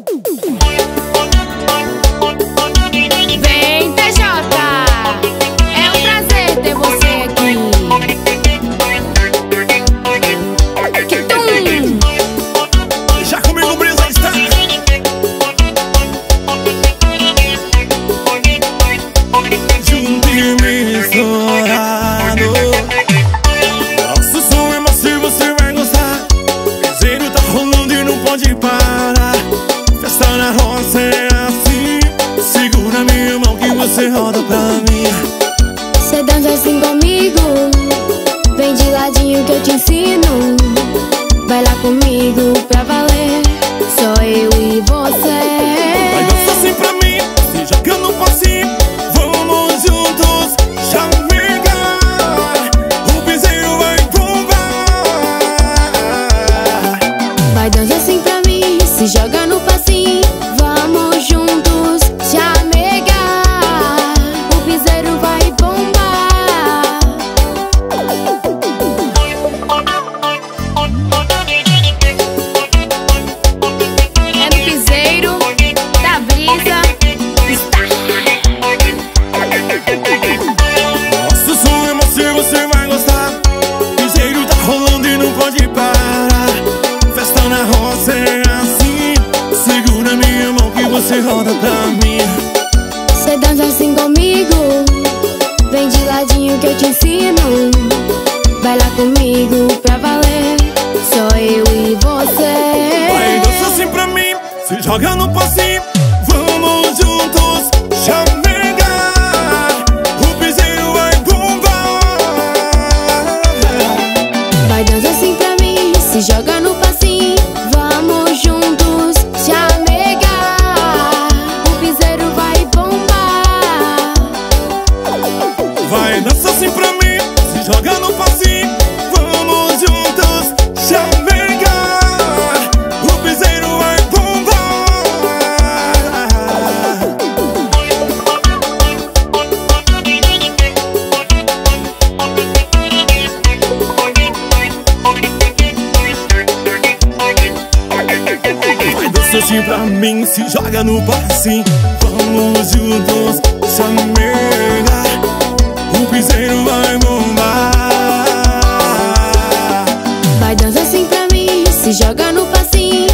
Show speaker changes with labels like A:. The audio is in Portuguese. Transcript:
A: Vem, TJ, é um prazer ter você aqui.
B: Já comigo, Brisa está. Junto e misturado. Nosso som é macio, você vai gostar. Piseiro tá rolando e não pode parar. Festa na roça é assim. Segura minha mão que você roda pra mim.
C: Cê dança assim comigo, vem de ladinho que eu te ensino. Vai lá comigo pra valer, só eu e você.
B: Vai dançar assim pra mim, se joga no passinho. Vamos juntos chamegar. O piseiro vai bombar.
C: Vai dançar assim pra mim, se joga no passinho. Vamos juntos chamegar. O piseiro vai bombar.
A: É no piseiro da Brisa está.
B: Nosso som é macio, você vai gostar. Piseiro tá rolando e não pode parar. Festa na roça é assim. Segura minha mão que você roda pra mim.
C: Cê dança assim comigo, vem de ladinho que eu te ensino. Vai lá comigo pra valer, só eu e você.
B: Vai dançar assim pra mim, se joga no passinho. Vamos juntos chamegar. O piseiro vai bombar.
C: Vai dançar assim pra mim, se joga no passinho. Vamos juntos chamegar. O piseiro vai bombar.
B: Vai dançar assim pra mim, se joga no passinho. Vamos juntos chamegar. O piseiro vai bombar. Vai dançar assim pra mim, se joga no passinho. Vamos juntos chamegar. O piseiro vai bombar.
C: Vai dançar assim pra mim, se joga no passinho.